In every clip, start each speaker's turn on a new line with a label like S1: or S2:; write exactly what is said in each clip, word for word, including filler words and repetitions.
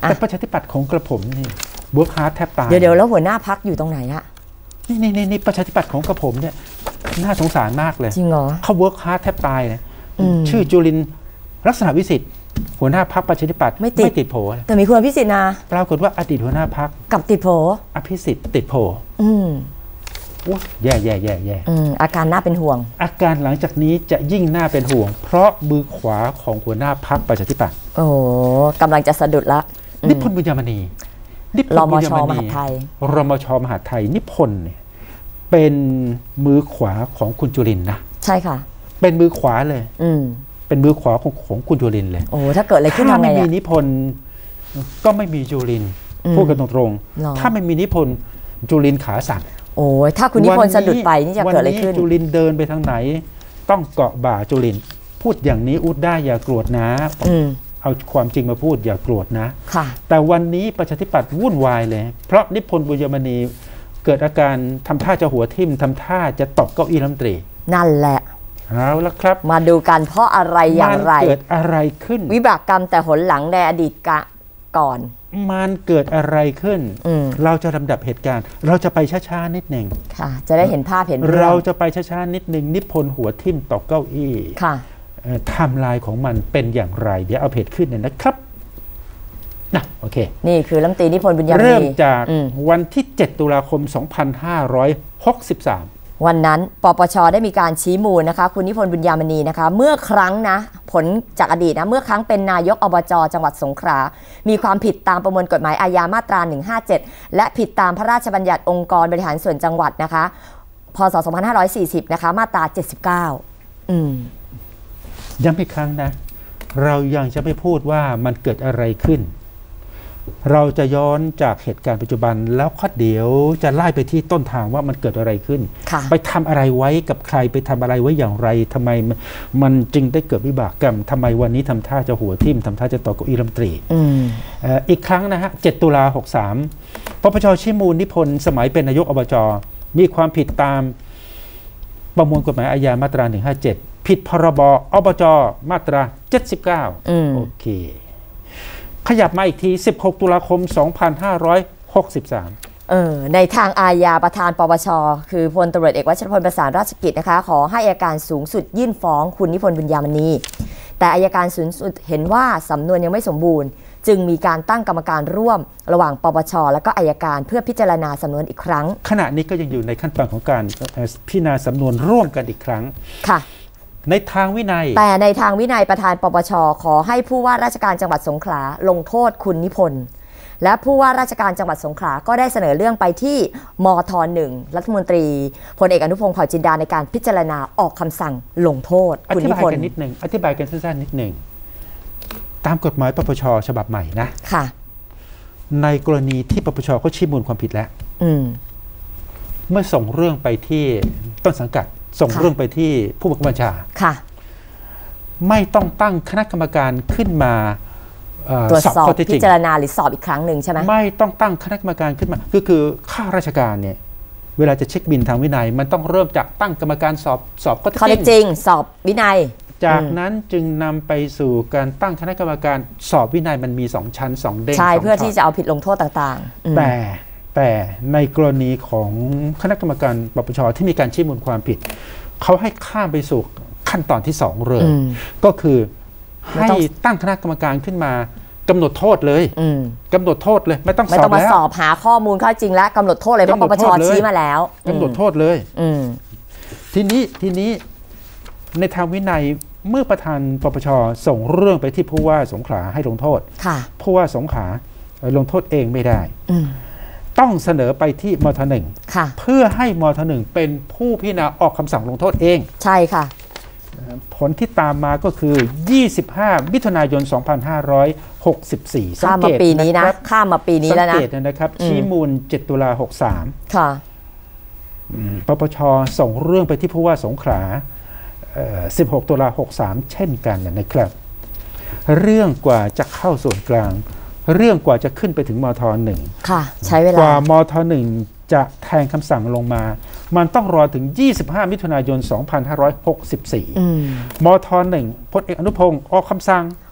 S1: แต่ประชาธิปัตย์ของกระผมนี่เวิร์คฮาร์ดแทบตาย
S2: เดี๋ยวเดี๋ยวแล้วหัวหน้าพรรคอยู่ตรงไหนฮะ
S1: นี่นี่นี่ประชาธิปัตย์ของกระผมเนี่ยน่าสงสารมากเลย
S2: จริงเหรอ
S1: เขาเวิร์คฮาร์ดแทบตายเลยชื่อจุลินลักษณะวิสิทธิ์หัวหน้าพรรคประชาธิปัตย์ไม่ติดโผ
S2: แต่มีคุณอภิสิทธิ์นะ
S1: ปรากฏว่าอดีตหัวหน้าพรรค
S2: กับติดโผ
S1: อภิสิทธิ์ติดโผ
S2: อืม
S1: แย่แย่แย่แย่
S2: อาการน่าเป็นห่วง
S1: อาการหลังจากนี้จะยิ่งน่าเป็นห่วงเพราะมือขวาของหัวหน้าพรรคประชาธิปัตย์
S2: โอ้กำลังจะสะดุดละ
S1: นิพนธ์บุญยมณี
S2: นิพนธ์บุญยมณีรมชมหาดไทย
S1: รมชมหาดไทยนิพนธ์เนี่ยเป็นมือขวาของคุณจุลินนะ
S2: ใช่ค่ะ
S1: เป็นมือขวาเลย
S2: อืม
S1: เป็นมือขวาของของคุณจุลินเลย
S2: โอ้ถ้าเกิดอะไรขึ้นทำไง
S1: ถ้าไม่มีนิพนธ์ก็ไม่มีจุลินพูดกันตรงๆถ้าไม่มีนิพนธ์จุลินขาสั่น
S2: โอ้ถ้าคุณนิพนธ์สะดุดไปนี่จะเกิดอะไรขึ้น
S1: จุลินเดินไปทางไหนต้องเกาะบ่าจุลินพูดอย่างนี้อุดได้อย่าโกรธนะเอาความจริงมาพูดอย่าโกรธนะแต่วันนี้ประชาธิปัตย์วุ่นวายเลยเพราะนิพนธ์บุญยมณีเกิดอาการทำท่าจะหัวทิ่มทำท่าจะตกเก้าอี้รัฐมนตรี
S2: นั่นแหละ
S1: เอาละครับ
S2: มาดูกันเพราะอะไรอย่างไร
S1: เกิดอะไรขึ้น
S2: วิบากกรรมแต่หนหลังในอดีตกะก่อน
S1: มันเกิดอะไรขึ้นเราจะลำดับเหตุการณ์เราจะไปช้าๆนิดหนึ่ง
S2: ค่ะจะได้เห็นภาพเห็น
S1: เราจะไปช้าๆนิดหนึ่งนิพนธ์หัวทิ่มตกเก้าอี้
S2: ค่ะ
S1: ไทม์ไลน์ของมันเป็นอย่างไรเดี๋ยวเอาเพจขึ้นเนี่ยนะครับนะโอเค
S2: นี่คือรัฐมนตรีนิพนธ์บุญยมณี
S1: เริ่มจากวันที่เจ็ดตุลาคมสองพันห้าร้อยหกสิบสาม
S2: วันนั้นปปช.ได้มีการชี้มูลนะคะคุณนิพนธ์บุญยมณีนะคะเมื่อครั้งนะผลจากอดีตนะเมื่อครั้งเป็นนายกอบจ.จังหวัดสงขลามีความผิดตามประมวลกฎหมายอาญามาตราหนึ่งห้าเจ็ดและผิดตามพระราชบัญญัติองค์กรบริหารส่วนจังหวัดนะคะพ.ศ. สองพันห้าร้อยสี่สิบนะคะมาตราเจ็ดสิบเก้าอืม
S1: ย้ำอีกครั้งนะเรายังจะไม่พูดว่ามันเกิดอะไรขึ้นเราจะย้อนจากเหตุการณ์ปัจจุบันแล้วก็เดี๋ยวจะไล่ไปที่ต้นทางว่ามันเกิดอะไรขึ้นไปทำอะไรไว้กับใครไปทำอะไรไว้อย่างไรทำไมมันจึงได้เกิดวิบากกรรมทำไมวันนี้ทำท่าจะหัวทิ่มทำท่าจะตกเก้าอี้รัฐมนตรีอีกครั้งนะฮะเจ็ดตุลาหกสามปปช.ชี้มูลนิพนธ์สมัยเป็นนายกอบจ.มีความผิดตามประมวลกฎหมายอาญามาตราหนึ่งห้าเจ็ดผิดพรบอบจ.มาตราเจ็ดสิบเก้าโอเคขยับมาอีกทีสิบหกตุลาคมสองพันห้าร้อยหกสิบสาม
S2: เออในทางอาญาประธานปปช.คือพลตำรวจเอกวชรพลประสานราชกิจนะคะขอให้อัยการสูงสุดยื่นฟ้องคุณนิพนธ์บุญยมณีแต่อัยการสูงสุดเห็นว่าสำนวนยังไม่สมบูรณ์จึงมีการตั้งกรรมการร่วมระหว่างปปช.และก็อัยการเพื่อพิจารณาสำนวนอีกครั้ง
S1: ขณะนี้ก็ยังอยู่ในขั้นตอนของการพิจารณาสำนวนร่วมกันอีกครั้ง
S2: ค่ะ
S1: ในทางวินัย
S2: แต่ในทางวินัยประธานปปช.ขอให้ผู้ว่าราชการจังหวัดสงขลาลงโทษคุณนิพนธ์และผู้ว่าราชการจังหวัดสงขลาก็ได้เสนอเรื่องไปที่มท.หนึ่งรัฐมนตรีพลเอกอนุพงษ์เผ่าจินดาในการพิจารณาออกคำสั่งลงโทษคุณนิพนธ์อธิบายกัน
S1: นิดหนึ่งอธิบายกันสั้นๆนิดหนึ่งตามกฎหมายปปช.ฉบับใหม่นะ
S2: ค่ะ
S1: ในกรณีที่ปปช.เขาชี้มูลความผิดแล้วเมื่อส่งเรื่องไปที่ต้นสังกัดส่งเรื่องไปที่ผู้บังคับบัญชา
S2: ค่ะ
S1: ไม่ต้องตั้งคณะกรรมการขึ้นมา
S2: ตรวจสอบพิจารณาหรือสอบอีกครั้งหนึ่งใช่ไหม
S1: ไม่ต้องตั้งคณะกรรมการขึ้นมาคือคือข้าราชการเนี่ยเวลาจะเช็คบินทางวินัยมันต้องเริ่มจากตั้งกรรมการสอบสอบข้อเท็จ
S2: จริงสอบวินัย
S1: จากนั้นจึงนำไปสู่การตั้งคณะกรรมการสอบวินัยมันมีสองชั้นสองเด้ง
S2: ใช่เพื่อที่จะเอาผิดลงโทษต่าง
S1: ๆแต่แต่ในกรณีของคณะกรรมการปปช.ที่มีการชี้มูลความผิดเขาให้ข้ามไปสู่ขั้นตอนที่สองเลยก็คือให้ตั้งคณะกรรมการขึ้นมากำหนดโทษเลยกำหนดโทษเลยไม่ต้องสอบแล้ว
S2: ไม่ต้องมาสอบหาข้อมูลข้อจริงแล้วกำหนดโทษเลยเพราะปปช.ชี้มาแล้ว
S1: กำหนดโทษเลยทีนี้ทีนี้ในทางวินัยเมื่อประธานปปช.ส่งเรื่องไปที่ผู้ว่าสงขลาให้ลงโทษผู้ว่าสงขลาลงโทษเองไม่ได้ต้องเสนอไปที่มท.หนึ่งเพื่อให้มท.หนึ่งเป็นผู้พิจารณาออกคำสั่งลงโทษเอง
S2: ใช่ค่ะ
S1: ผลที่ตามมาก็คือยี่สิบห้ามิถุนายนสองพันห้าร้อยหกสิบสี่
S2: ข้ามมาปีนี้นะข้ามมาปีนี้แล้วนะ
S1: สังเกตนะครับชี้มูลเจ็ดตุลาหกสาม
S2: ค่ะ
S1: ปปช.ส่งเรื่องไปที่ผู้ว่าสงขลาสิบหกตุลาหกสามเช่นกันนะครับเรื่องกว่าจะเข้าส่วนกลางเรื่องกว่าจะขึ้นไปถึงมท.หนึ่ง
S2: ค่ะใช้เวลาก
S1: ว่ามท.หนึ่งจะแทงคำสั่งลงมามันต้องรอถึงยี่สิบห้ามิถุนายนสองพันห้าร้อยหกสิบสี่มท.หนึ่งพลเอกอนุพงศ์ออกคำสั่ง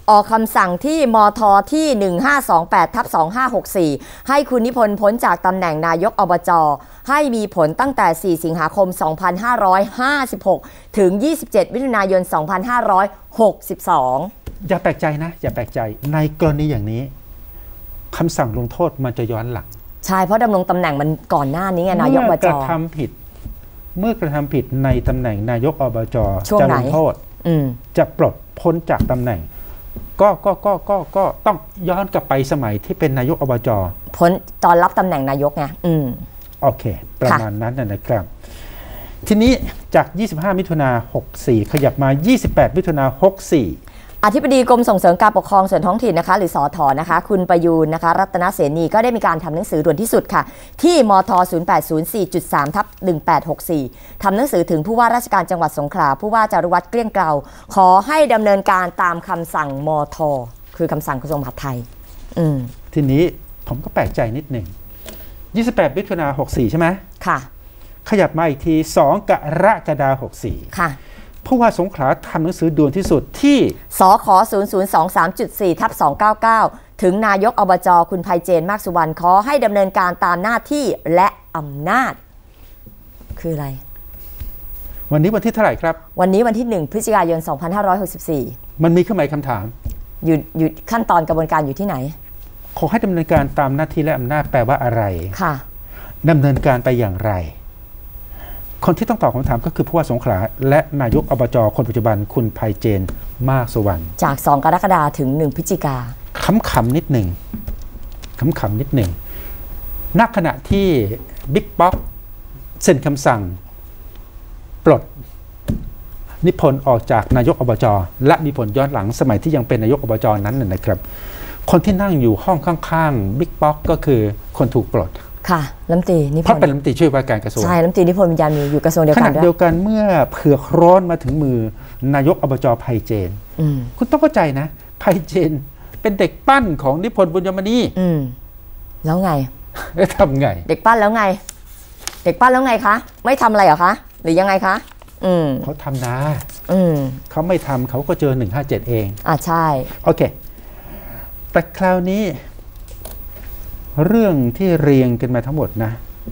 S2: ออกคำสั่งที่มทที่หนึ่งห้าสองแปดทับสองห้าหกสี่ให้คุณนิพนธ์พ้นจากตำแหน่งนายกอบจให้มีผลตั้งแต่สี่สิงหาคมสองพันห้าร้อยห้าสิบหกถึงยี่สิบเจ็ดมิถุนายนสองพันห้าร้อยหกสิบสอง
S1: อย่าแปลกใจนะอย่าแปลกใจในกรณีอย่างนี้คำสั่งลงโทษมันจะย้อนหลัง
S2: ใช่เพราะดำรงตำแหน่งมันก่อนหน้านี้ไงนายกอบจ
S1: เมื่อกระทำผิดเมื่อกระทำผิดในตำแหน่งนายกอบจจะลงโทษจะปลดพ้นจากตำแหน่งก็ก็ก็ก็ก็ต้องย้อนกลับไปสมัยที่เป็นนายกอบจ
S2: พ้นตอนรับตำแหน่งนายกไงอืม
S1: โอเคประมาณนั้นนะครับทีนี้จากยี่สิบห้ามิถุนายนหกสี่ขยับมายี่สิบแปดมิถุนายนหกสี่
S2: อธิบดีกรมส่งเสริมการปกครองส่วนท้องถิ่นนะคะหรือสทนะคะคุณประยูนนะคะรัตนเสนีก็ได้มีการทำหนังสือด่วนที่สุดค่ะที่มท ศูนย์แปดศูนย์สี่จุดสาม ทับหนึ่งแปดหกสี่ ทำหนังสือถึงผู้ว่าราชการจังหวัดสงขลาผู้ว่าจารุวัฒน์เกลี้ยงเกลาขอให้ดำเนินการตามคำสั่งมทคือคำสั่งกระทรวงมหาดไทยอืม
S1: ทีนี้ผมก็แปลกใจนิดหนึ่งยี่สิบแปดมิถุนายนหกสี่ใช่ไหมค่ะขยับมาอีกทีสองกรกฎาคมหกสี่ค่ะผู้ว่าสงขลาทำหนังสือด่วนที่สุดที่
S2: สข ศูนย์ ศูนย์ สอง สาม จุด สี่ ทับ สองเก้าเก้า ถึงนายกอบจคุณไพเจนมากสุวรรณขอให้ดำเนินการตามหน้าที่และอำนาจคืออะไร
S1: วันนี้วันที่เท่าไหร่ครับ
S2: วันนี้วันที่หนึ่งพฤศจิกายนสองพันห้าร้อยหกสิบสี่
S1: มันมีเครื่องหมายคำถาม
S2: อยู่อยู่ขั้นตอนกระบวนการอยู่ที่ไหน
S1: ขอให้ดำเนินการตามหน้าที่และอำนาจแปลว่าอะไร
S2: ค่ะ
S1: ดำเนินการไปอย่างไรคนที่ต้องตอบคำถามก็คือผู้ว่าสงขลาและนายกอบจคนปัจจุบันคุณไพเจนมากสุวรรณ
S2: จากสองกรกฎาคมถึงหนึ่งพฤศจิกา
S1: ขำๆนิดหนึ่งขำๆนิดหนึ่งณขณะที่บิ๊กป๊อกเซ็นคำสั่งปลดนิพนธ์ออกจากนายกอบจและมีผลย้อนหลังสมัยที่ยังเป็นนายกอบจนั้นนะครับคนที่นั่งอยู่ห้องข้างๆบิ๊กป๊อกก็คือคนถูกปลด
S2: ค่ะรัฐมนตรีนิพนธ์
S1: เพราะเป็นรัฐมนตรีช่วยว่าการกระทรวง
S2: ใช่รัฐมนตรีนิพนธ์วิญญาณมีอยู่กระทรวงเดียวกัน
S1: ขณะเดียวกันเมื่อเผือกร้อนมาถึงมือนายกอบจไพเจนคุณต้องเข้าใจนะไพเจนเป็นเด็กปั้นของนิพนธ์บุญยมณี
S2: แล้วไง
S1: แล้วทำไง
S2: เด็กปั้นแล้วไงเด็กปั้นแล้วไงคะไม่ทำอะไรเหรอคะหรือยังไงคะอืม
S1: เขาทำนะอืมเขาไม่ทำเขาก็เจอหนึ่งห้าเจ็ดเอง
S2: อ่าใช่
S1: โอเคแต่คราวนี้เรื่องที่เรียงกันมาทั้งหมดนะ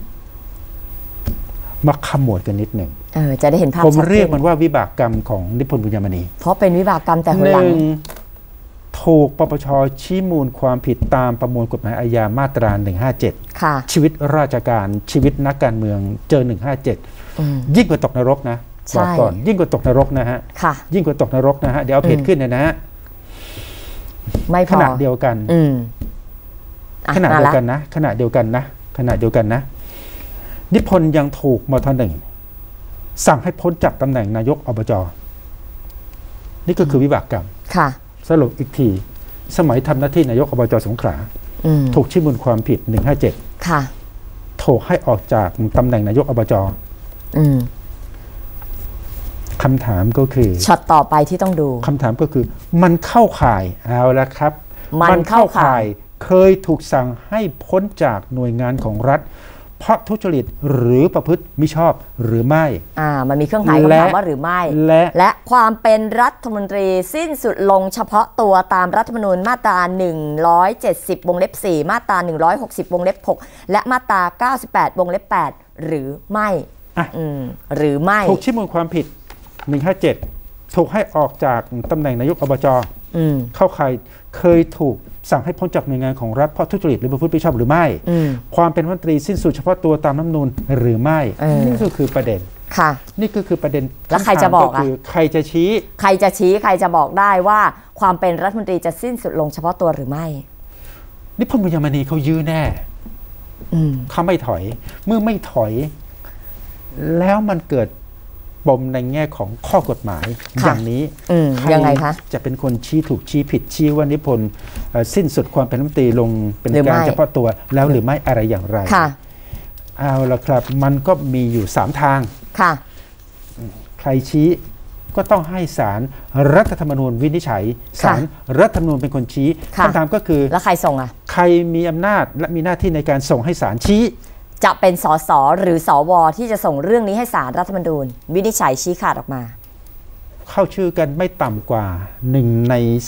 S1: มาขมวดกันนิดหนึ่ง
S2: เออจะได้เห็นภาพ
S1: ผมเรียกมันว่าวิบากกรรมของนิพนธ์บุญยมณี
S2: เพราะเป็นวิบากกรรมแต่หลัง
S1: ถูกปปช.ชี้มูลความผิดตามประมวลกฎหมายอาญามาตราหนึ่งห้าเจ็ดค่ะชีวิตราชการชีวิตนักการเมืองเจอหนึ่งห้าเจ็ดยิ่งกว่าตกนรกนะบอกก่อนยิ่งกว่าตกนรกนะฮะยิ่งกว่าตกนรกนะฮะเดี๋ยวเอาเพจขึ้นเลยนะฮะ
S2: ไม่พอ
S1: ขณะเดียวกันขณะเดียวกันนะขณะเดียวกันนะขณะเดียวกันนะนิพนธ์ยังถูกมทหนึ่งสั่งให้พ้นจากตำแหน่งนายกอบจนี่ก็คือวิบากกรรม
S2: ค่ะ
S1: สรุปอีกทีสมัยทำหน้าที่นายกอบจสงขลาถูกชี้มูลความผิดหนึ่งห้าเจ็ด
S2: ค่ะ
S1: ถูกให้ออกจากตำแหน่งนายกอบจคำถามก็คือ
S2: ช็อตต่อไปที่ต้องดู
S1: คำถามก็คือมันเข้าข่ายเอาละครับ
S2: มันเข้าข่าย
S1: เคยถูกสั่งให้พ้นจากหน่วยงานของรัฐเพราะทุจริตหรือประพฤติมิชอบหรือไม่
S2: อ่ามันมีเครื่องหมายคำถามว่าหรือไม่และและความเป็นรัฐมนตรีสิ้นสุดลงเฉพาะตัวตามรัฐธรรมนูญมาตราหนึ่งร้อยเจ็ดสิบวงเล็บสี่มาตราหนึ่งร้อยหกสิบวงเล็บหกและมาตราเก้าสิบแปดวงเล็บแปดหรือไม่
S1: อ่ะ
S2: หรือไม่
S1: ถูกชี้มูลความผิดหนึ่งห้าเจ็ดถูกให้ออกจากตำแหน่งนายกอบจเข้าข่ายเคยถูกสั่งให้พ้นจากหน่วยงานของรัฐเพราะทุจริตหรือประพฤติมิชอบหรือไม่ความเป็นรัฐมนตรีสิ้นสุดเฉพาะตัวตามรัฐธรรมนูญหรือไม่นี่ก็คือประเด็น
S2: ค่ะ
S1: นี่ก็คือประเด็น
S2: แล้วใครจะบอกอ่ะ
S1: ใครจะชี้
S2: ใครจะชี้ใครจะบอกได้ว่าความเป็นรัฐมนตรีจะสิ้นสุดลงเฉพาะตัวหรือไม่
S1: นิพนธ์บุญยมณีเขายื้อแน่เขาไม่ถอยเมื่อไม่ถอยแล้วมันเกิดปมในแง่ของข้อกฎหมายอย่างนี้
S2: ยังไงคะ
S1: จะเป็นคนชี้ถูกชี้ผิดชี้ว่านิพนธ์สิ้นสุดความเป็นรัฐมนตรีลงเป็นการเฉพาะตัวแล้วหรือไม่อะไรอย่างไรเอาละครับมันก็มีอยู่สามทาง
S2: ค่ะ
S1: ใครชี้ก็ต้องให้ศาลรัฐธรรมนูญวินิจฉัยศาลรัฐธรรมนูญเป็นคนชี้คำถามก็คือ
S2: แล้วใครส่งอ่ะ
S1: ใครมีอำนาจและมีหน้าที่ในการส่งให้ศาลชี้
S2: จะเป็นสสหรือสวที่จะส่งเรื่องนี้ให้ศาลรัฐธรรมนูญวินิจฉัยชี้ขาดออกมา
S1: เข้าชื่อกันไม่ต่ำกว่าหนึ่งในสิบ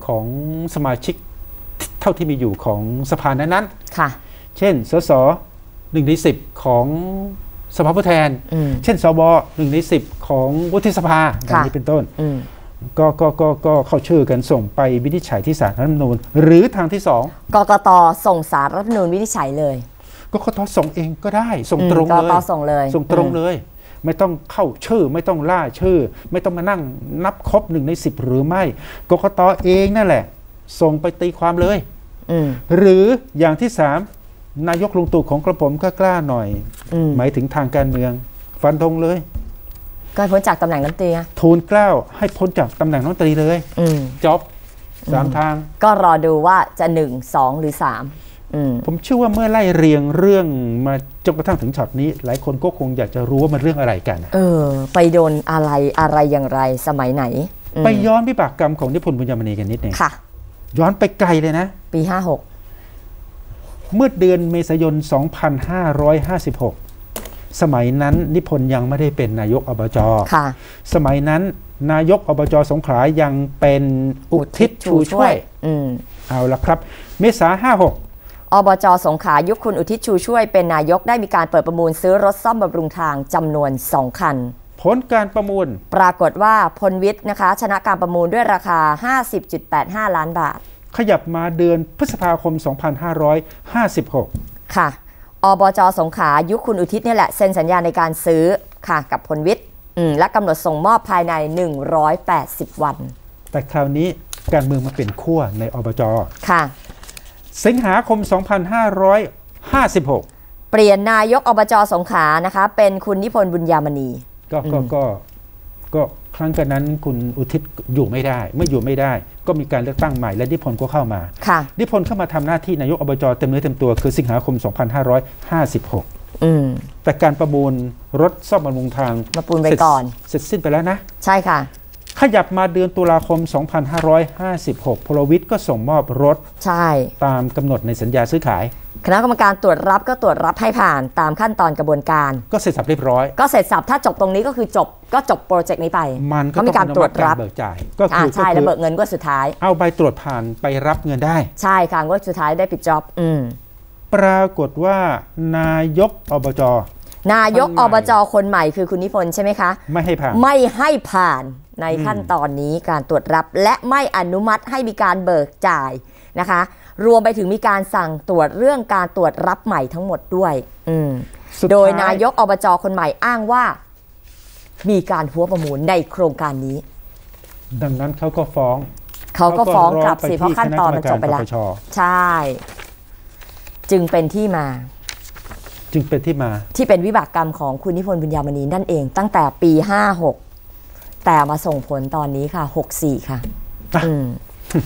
S1: ของสมาชิกเท่าที่มีอยู่ของสภานั้นๆ
S2: ค่ะ
S1: เช่นสสหนึ่งในสิบของสภาผู้แทน
S2: อืม
S1: เช่นสวหนึ่งในสิบของวุฒิสภาดังนี้เป็นต้น
S2: อืม
S1: ก็ก็ก็ก็เข้าชื่อกันส่งไปวินิจฉัยที่ศาลรัฐธรรมนูญหรือทางที่สอง
S2: กกตส่งสารรัฐธรรมนูญวินิจฉัยเลย
S1: ก็กกตส่งเองก็ได้ส่ง
S2: อืม
S1: ตรง
S2: ก
S1: เล
S2: กต
S1: ย
S2: ส่งเลย
S1: ส่งตรง
S2: อืม
S1: เลย ไม่ต้องเข้าชื่อไม่ต้องล่าชื่อ ไม่ต้องมานั่งนับครบหนึ่งในสิบหรือไม่กกตเองนั่นแหละ ส่งไปตีความเลย
S2: อืม
S1: หรืออย่างที่สามนายกลุงตู่ของกระผมก็กล้าหน่อย
S2: อืม
S1: หมายถึงทางการเมืองฟันธงเลย
S2: ก็พ้นจากตำแหน่งรัฐมนตรีอะ
S1: ทูลเกล้าให้พ้นจากตำแหน่งรัฐมนตรีเลย
S2: อืม
S1: จบสามทาง
S2: ก็รอดูว่าจะหนึ่งสองหรือสามอืม
S1: ผมเชื่อว่าเมื่อไล่เรียงเรื่องมาจนกระทั่งถึงช็อตนี้ หลายคนก็คงอยากจะรู้ว่ามันเรื่องอะไรกัน
S2: เออ ไปโดนอะไรอะไรอย่างไรสมัยไหนอืม
S1: ไปย้อนวิบากกรรมของนิพนธ์บุญยมณีกันนิดหนึง
S2: ค่ะ
S1: ย้อนไปไกลเลยนะ
S2: ปีห้าหก
S1: เมื่อเดือนเมษายน สองพันห้าร้อยห้าสิบหก สมัยนั้นนิพนธ์ยังไม่ได้เป็นนายกอบจ
S2: ค่ะ
S1: สมัยนั้นนายกอบจสงขลายังเป็นอุทิศชูช่วย
S2: อืม
S1: เอาละครับ เมษาห้าหก
S2: อบจสงขลายุคคุณอุทิศชูช่วยเป็นนายกได้มีการเปิดประมูลซื้อรถซ่อมบำรุงทางจำนวนสองคัน
S1: ผลการประมูล
S2: ปรากฏว่าพลวิทย์นะคะ ชนะการประมูลด้วยราคา ห้าสิบจุดแปดห้า ล้านบาท
S1: ขยับมาเดือนพฤษภาคม สองพันห้าร้อยห้าสิบหก
S2: ค่ะ อบจสงขลายุคคุณอุทิศเนี่ยแหละเซ็นสัญญาในการซื้อค่ะกับพลวิทย์อืมและกำหนดส่งมอบภายใน หนึ่งร้อยแปดสิบ วัน
S1: แต่คราวนี้การเมืองมาเป็นขั้วในอบจ
S2: ค่ะ
S1: สิงหาคม สองพันห้าร้อยห้าสิบหก
S2: เปลี่ยนนายกอบจสงขลานะคะ เป็นคุณนิพนธ์บุญยามณี
S1: ก็ก็ก็ก็ครั้งกันนั้นคุณอุทิศอยู่ไม่ได้เมื่ออยู่ไม่ได้ ก็มีการเลือกตั้งใหม่และนิพนธ์ก็เข้ามา
S2: ค่ะ
S1: นิพนธ์เข้ามาทำหน้าที่นายกอบจเต็มเนื้อเต็มตัวคือสิงหาคม สองพันห้าร้อยห้าสิบหก
S2: อืม
S1: แต่การประมูลรถซ่อมบำรุงทาง
S2: มาปูนไปก่อน
S1: เสร็จสิ้นไปแล้วนะ
S2: ใช่ค่ะ
S1: ขยับมาเดือนตุลาคม สองพันห้าร้อยห้าสิบหก พลวิทย์ก็ส่งมอบรถ
S2: ใช่
S1: ตามกำหนดในสัญญาซื้อขาย
S2: คณะกรรมการตรวจรับก็ตรวจรับให้ผ่านตามขั้นตอนกระบวนการ
S1: ก็เสร็จสับเรียบร้อย
S2: ก็เสร็จสับถ้าจบตรงนี้ก็คือจบก็จบโปรเจกต์นี้ไป
S1: มันก็
S2: เขา
S1: ต้
S2: มี
S1: อง
S2: การตรวจรับ
S1: เบิกจ่ายก็
S2: อ่า
S1: คือ
S2: ใช่แล้วเบิกเงินก็สุดท้าย
S1: เอาใบตรวจผ่านไปรับเงินได้
S2: ใช่ค่ะก็สุดท้ายได้ปิดจ็อบอืม
S1: ปรากฏว่านายกอบจ
S2: นายก
S1: คนใหม่
S2: อบจคนใหม่คือคุณนิพนธ์ใช่ไหมคะ
S1: ไม่ให้ผ่าน
S2: ไม่ให้ผ่านในขั้นตอนนี้การตรวจรับและไม่อนุมัติให้มีการเบิกจ่ายนะคะ รวมไปถึงมีการสั่งตรวจเรื่องการตรวจรับใหม่ทั้งหมดด้วยอืม
S1: สุท้
S2: โดยนายกอบจคนใหม่อ้างว่า มีการหัวประมูลในโครงการนี้
S1: ดังนั้นเขาก็ฟ้อง
S2: เขาก็ฟ้องกลับ
S1: ไป
S2: สิ
S1: ที่
S2: เพราะขั้นตอนมันจบไปแล้ว
S1: คณะกรรมการปปช
S2: ใช่ จึงเป็นที่มา
S1: จึงเป็นที่มา
S2: ที่เป็นวิบากกรรมของคุณนิพนธ์บุญยามณีนั่นเอง ตั้งแต่ปีห้าหกแต่มาส่งผลตอนนี้ค่ะหกสี่ค่ะ
S1: อ่ะ
S2: อืม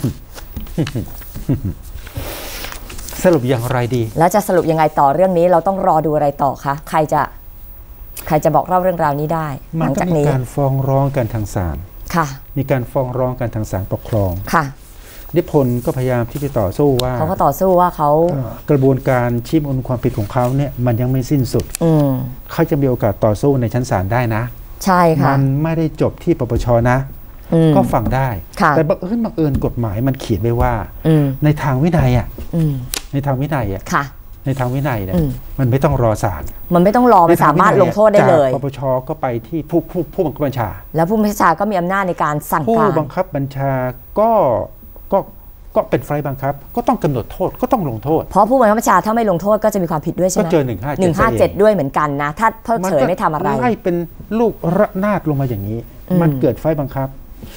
S1: สรุปอย่างไรดี
S2: แล้วจะสรุปยังไงต่อเรื่องนี้เราต้องรอดูอะไรต่อคะใครจะใครจะบอกเล่าเรื่องราวนี้ได้ ห
S1: มัน
S2: ลัง
S1: ก็
S2: จาก
S1: มี
S2: นี้
S1: การฟ้องร้องกันทางศาล
S2: ค่ะ
S1: มีการฟ้องร้องกันทางศาลปกครอง
S2: ค่ะ
S1: นิพนธ์ก็พยายามที่จะต่อสู้ว่า
S2: เขาก็ต่อสู้ว่าเขา
S1: เอ่อกระบวนการชี้มูลความผิดของเขาเนี่ยมันยังไม่สิ้นสุด
S2: อืม
S1: เขาจะมีโอกาสต่อสู้ในชั้นศาลได้นะ
S2: ใช่ค่ะ
S1: มันไม่ได้จบที่ปปชนะ
S2: อืม
S1: ก็ฟังได้
S2: ค่ะ
S1: แต่บังเอิญบังเอิญกฎหมายมันเขียนไว้ว่า
S2: อืม
S1: ในทางวินัยอ่ะ
S2: อืม
S1: ในทางวินัยอ่ะ
S2: ค่ะ
S1: ในทางวินัยเนี่ย
S2: อืม
S1: มันไม่ต้องรอศาล
S2: มันไม่ต้องรอมันสามารถลงโทษได้เลย
S1: จากปปชก็ไปที่ผู้ผู้ผู้บังคับบัญชา
S2: แล้วผู้บัญชาก็มีอำนาจในการสั่ง
S1: ผู้
S2: การ
S1: บังคับบัญชาก็ก็ก็เป็นไฟล์บังคับ ก็ต้องกำหนดโทษก็ต้องลงโทษ
S2: เพราะผู้บังคับบัญชาถ้าไม่ลงโทษก็จะมีความผิดด้วยใช่
S1: ก็
S2: ไหม
S1: เจอหนึ่งห้าเจ็ด
S2: หนึ่งห้าเจ็ดด้วยเหมือนกันนะ ถ้าเพิกเฉยไม่ทำอะไร
S1: ไล่เป็นลูกระนาดลงมาอย่างนี้
S2: อืม
S1: มันเกิดไฟล์บังคับ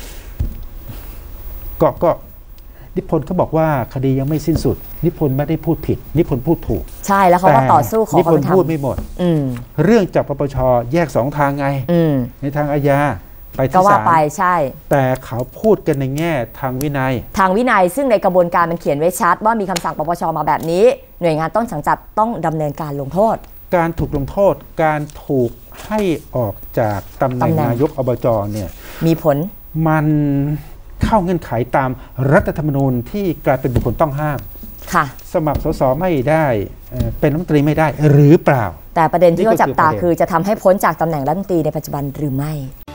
S1: ก็ก็นิพนธ์เขาบอกว่าคดียังไม่สิ้นสุด นิพนธ์ไม่ได้พูดผิด นิพนธ์พูดถูก
S2: ใช่แล้วเขาก็ต่อสู้ขอ
S1: นิ
S2: ควา
S1: พ
S2: ม
S1: น
S2: เป็น
S1: ธ์
S2: ธรร
S1: พูด
S2: ม
S1: ไม่หมด
S2: อืม
S1: เรื่องจากปปชแยกสองทางไง
S2: อืม
S1: ในทางอาญาไป
S2: ก็
S1: ที่
S2: ว่า
S1: ศาล
S2: ไปใช่
S1: แต่เขาพูดกันในแง่ทางวินัย
S2: ทางวินัยซึ่งในกระบวนการมันเขียนไว้ชัดว่ามีคำสั่งปปชมาแบบนี้ หน่วยงานต้นสังกัดต้องดำเนินการลงโทษ
S1: การถูกลงโทษ การถูกให้ออกจากตำแหน่ง
S2: ตำแหน่ง
S1: นายกอบจเนี่ย
S2: มีผล
S1: มันเข้าเงื่อนไขตามรัฐธรรมนูญที่กลายเป็นบุคคลต้องห้าม
S2: ค่ะ
S1: สมัครสสไม่ได้เอ่อเป็นรัฐมนตรีไม่ได้หรือเปล่า
S2: แต่ประเด็นที่เขาจับตา
S1: นี่ก็คือประเด็น
S2: คือจะทำให้พ้นจากตำแหน่งรัฐมนตรีในปัจจุบันหรือไม่